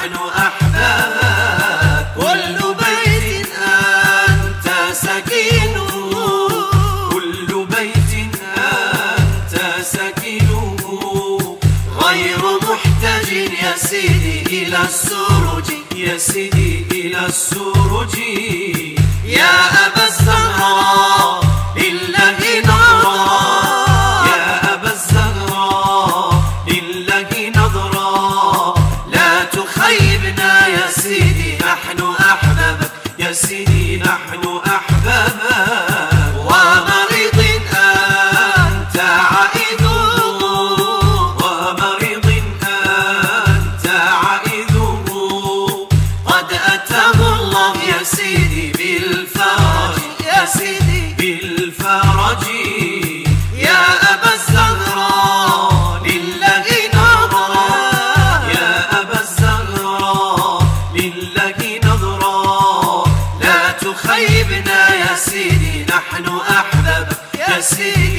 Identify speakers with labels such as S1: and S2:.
S1: نحن أحباب. كل بيت أنت سكينه، كل بيت أنت سكينه، غير محتاج يا سيدي إلى السروج، يا سيدي إلى السروج. يا أبا الزهراء لله نظرة، يا أبا الزهراء لله نظرة، لا تخيبنا يا سيدي نحن أحبابك، يا سيدي نحن أحبابك. ومريض أنت عائده، ومريض أنت عائده، قد أتاه الله يا سيدي بالفرج، يا سيدي بالفرج. يا أبا الزهراء لله نظرة، يا أبا الزهراء لله نظرة، لا تخيبنا يا سيدي نحن أحبابك، يا سيدي